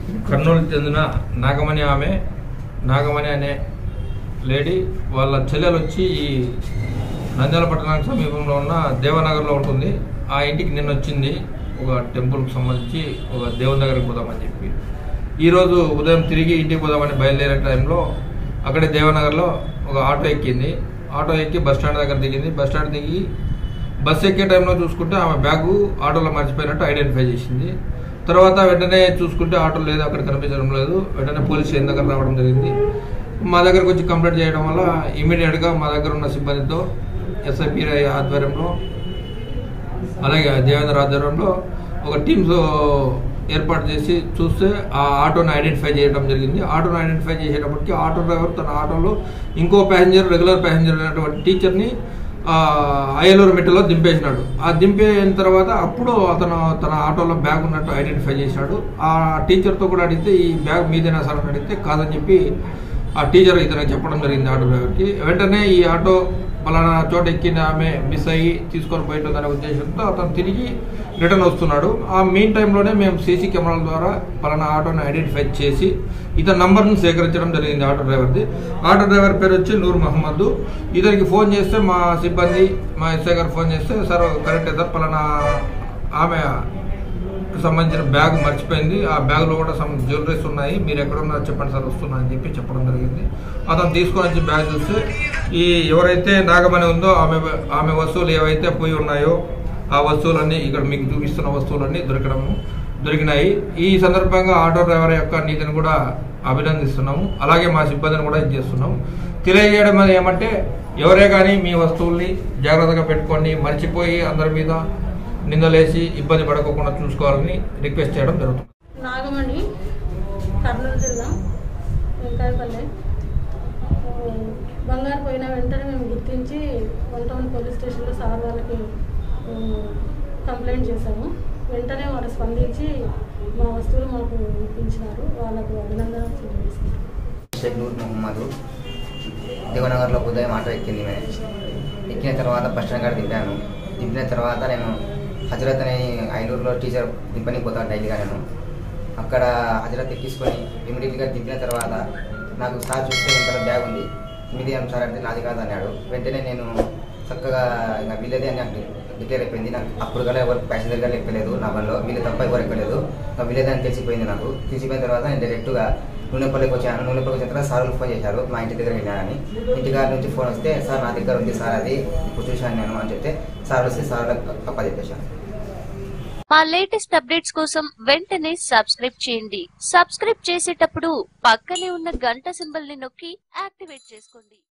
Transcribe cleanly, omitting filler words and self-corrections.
కర్నూలు చెందిన నాగమణి అనే లేడీ వాళ్ళ చెల్లెలు వచ్చి ఈ నంద్యాల పట్టణానికి సమీపంలో ఉన్న దేవనగర్లో ఉంటుంది. ఆ ఇంటికి నిన్న వచ్చింది. ఒక టెంపుల్కి సంబంధించి ఒక దేవుని దగ్గరికి పోదామని చెప్పి ఈరోజు ఉదయం తిరిగి ఇంటికి పోదామని బయలుదేరే టైంలో అక్కడే దేవనగర్లో ఒక ఆటో ఎక్కింది. ఆటో ఎక్కి బస్టాండ్ దగ్గర దిగింది. బస్టాండ్ దిగి బస్సు ఎక్కే టైంలో చూసుకుంటే ఆమె బ్యాగు ఆటోలో మర్చిపోయినట్టు ఐడెంటిఫై చేసింది. తర్వాత వెంటనే చూసుకుంటే ఆటో లేదు, అక్కడ కనిపించడం లేదు. వెంటనే పోలీస్ స్టేషన్ దగ్గర రావడం జరిగింది. మా దగ్గరకు వచ్చి కంప్లైంట్ చేయడం వల్ల ఇమీడియట్గా మా దగ్గర ఉన్న సిబ్బందితో ఎస్ఐపి ఆధ్వర్యంలో అలాగే దేవేంద్ర ఆధ్వర్యంలో ఒక టీమ్స్ ఏర్పాటు చేసి చూస్తే ఆ ఆటోని ఐడెంటిఫై చేయడం జరిగింది. ఆటోని ఐడెంటిఫై చేసేటప్పటికి ఆటో డ్రైవర్ తన ఆటోలో ఇంకో ప్యాసింజర్ రెగ్యులర్ ప్యాసింజర్ అయినటువంటి టీచర్ని అయ్యలూరు మెట్టలో దింపేసినాడు. ఆ దింపేసిన తర్వాత అప్పుడు అతను తన ఆటోలో బ్యాగ్ ఉన్నట్టు ఐడెంటిఫై చేశాడు. ఆ టీచర్తో కూడా అడిగితే ఈ బ్యాగ్ మీదేనా సార్ అని అడిగితే కాదని చెప్పి ఆ టీచర్ ఇతనికి చెప్పడం జరిగింది ఆటో డ్రైవర్కి. వెంటనే ఈ ఆటో పలానా చోట ఎక్కిన ఆమె మిస్ అయ్యి తీసుకొని పోయింటుందనే ఉద్దేశంతో అతను తిరిగి రిటర్న్ వస్తున్నాడు. ఆ మెయిన్ టైంలోనే మేము సీసీ కెమెరాల ద్వారా పలానా ఆటోని ఐడెంటిఫై చేసి ఇతని నంబర్ను సేకరించడం జరిగింది ఆటో డ్రైవర్ది. ఆటో డ్రైవర్ పేరు వచ్చి నూర్ మహమ్మద్. ఇతనికి ఫోన్ చేస్తే మా సిబ్బంది మా ఎస్ఐ గారు ఫోన్ చేస్తే సార్ కరెక్ట్ సార్ పలానా ఆమె సంబంధించిన బ్యాగ్ మర్చిపోయింది, ఆ బ్యాగ్లో కూడా సమ్ జ్యువెలరీస్ ఉన్నాయి, మీరు ఎక్కడున్నారో చెప్పండి సార్ వస్తున్నా అని చెప్పి చెప్పడం జరిగింది. అతను తీసుకొని వచ్చి బ్యాగ్ చూస్తే ఈ ఎవరైతే నాగమణి ఉందో ఆమె వస్తువులు ఏవైతే పోయి ఉన్నాయో ఆ వస్తువులన్నీ ఇక్కడ మీకు చూపిస్తున్న వస్తువులన్నీ దొరికినాయి. ఈ సందర్భంగా ఆటో డ్రైవర్ యొక్క నీతిని కూడా అభినందిస్తున్నాము. అలాగే మా సిబ్బందిని కూడా ఇది చేస్తున్నాము. తెలియజేయడం అది ఏమంటే ఎవరే కానీ మీ వస్తువుల్ని జాగ్రత్తగా పెట్టుకోండి, మర్చిపోయి అందరి మీద నిందలేసి ఇబ్బంది పడకుండా చూసుకోవాలని రిక్వెస్ట్ చేయడం జరుగుతుంది. నాగమణి, కర్నూలు జిల్లా వెంకాయపల్లె. బంగారు పోయిన వెంటనే మేము గుర్తించి 1 పోలీస్ స్టేషన్లో సార్ వాళ్ళకి కంప్లైంట్ చేశాము. వెంటనే వారు స్పందించి మా వస్తువులు మాకు ఇప్పించినారు. వాళ్ళకు అభినందనలు తెలియజేస్తున్నారు. నూర్ మహమ్మద్ దేవనగర్లో ఉదయం ఆటో ఎక్కింది. ఎక్కిన తర్వాత బస్ స్టాండ్ కాడ దింపాను. దింపిన తర్వాత నేను హజరత్ అనే ఐలూరులో టీచర్ దింపని పోతాను డైలీగా. నేను అక్కడ హజరత్ ఎక్కించుకొని ఇమీడియట్గా దింపిన తర్వాత నాకు సార్ చూస్తే ఇంతలో బ్యాగ్ ఉంది, మీది ఏం సార్ అంటే నాది కాదు అన్నాడు. వెంటనే నేను చక్కగా ఇంకా వీళ్ళదే అని నాకు డిక్లేర్ అయిపోయింది. నాకు అప్పుడు కూడా ఎవరు ప్యాసింజర్ గారు ఎక్కలేదు, నా బండిలో వీళ్ళు తప్ప ఎవరు ఎక్కలేదు. నా వీళ్ళదే అని తెలిసిపోయింది. నాకు తెలిసిపోయిన తర్వాత నేను డైరెక్ట్గా నూనెపల్లికి వచ్చాను. నూనెపల్లికి వచ్చిన తర్వాత సార్లు ఫోన్ చేశారు మా ఇంటి దగ్గర వెళ్ళానని. ఇంటికాడ నుంచి ఫోన్ వస్తే సార్ నా దగ్గర ఉంది సార్, అది ఇప్పుడు చూశాను నేను అని చెప్తే సార్ వస్తే సార్లకు తప్ప చెప్పేశాను. మా లేటెస్ట్ అప్డేట్స్ కోసం వెంటనే సబ్స్క్రైబ్ చేయండి. సబ్స్క్రైబ్ చేసేటప్పుడు పక్కనే ఉన్న గంట సింబల్ ని నొక్కి యాక్టివేట్ చేసుకోండి.